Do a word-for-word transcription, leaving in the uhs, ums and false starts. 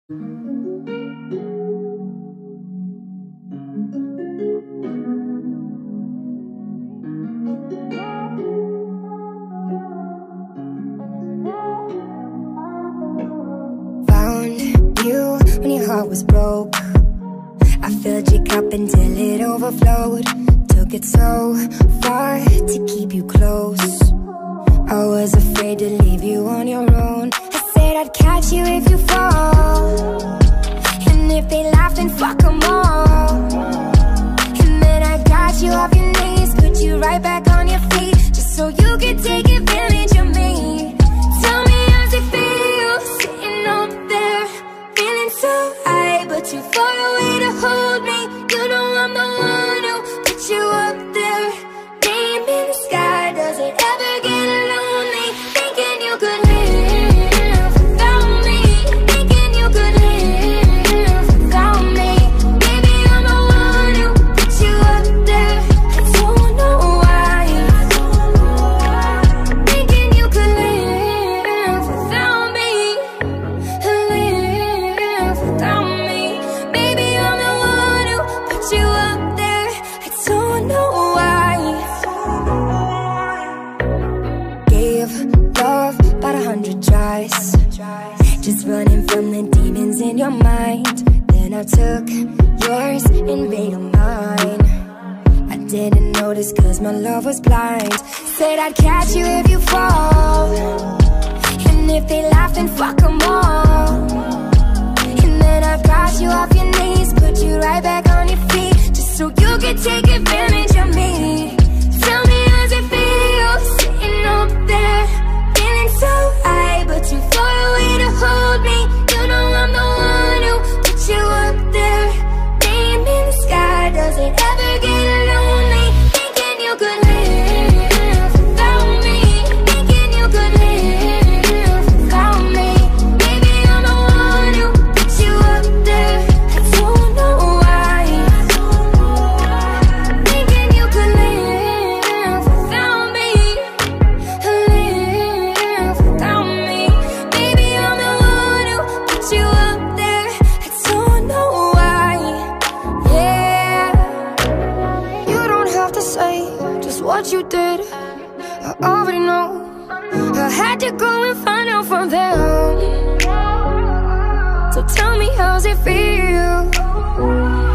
Heart was broke. I filled your cup until it overflowed. Took it so far to keep you close. I was afraid to leave you on your own. I said I'd catch you if you fall, and if they laugh then fuck them all. And then I got you off your knees, put you right back on your feet, just so you could take advantage of me. Tell me how's it feel, sitting up there, feeling so high, but too far away to hold me. You know I'm the one who put you up there. Name in the sky, does it ever get lonely? Thinking you could live without me, thinking you could live without me. Baby, I'm the one who put you up there. I don't know why. Thinking you could live without me, live without me. Baby, I'm the one who put you up there. I don't know why. Gave love about a hundred tries, just running from the demons in your mind. Then I took yours and made them mine. I didn't notice cause my love was blind. Said I'd catch you if you fall, and if they laugh then fuck them all. And then I got you off your knees, put you right back on your feet, just so you could take advantage of me. Tell me how's it feel, sitting up there, feeling so high, but too far away to hold me. You know I'm the one who put you up there. Name in the sky, does it ever get lonely? Thinking you could live without me, thinking you could live without me. Baby, I'm the one who put you up there. I don't know why. Thinking you could live without me, live without me. Baby, I'm the one who put you up there. I don't know why. Yeah, you don't have to say just what you did, I already know. I had to go and find out from them. So tell me how's it feel,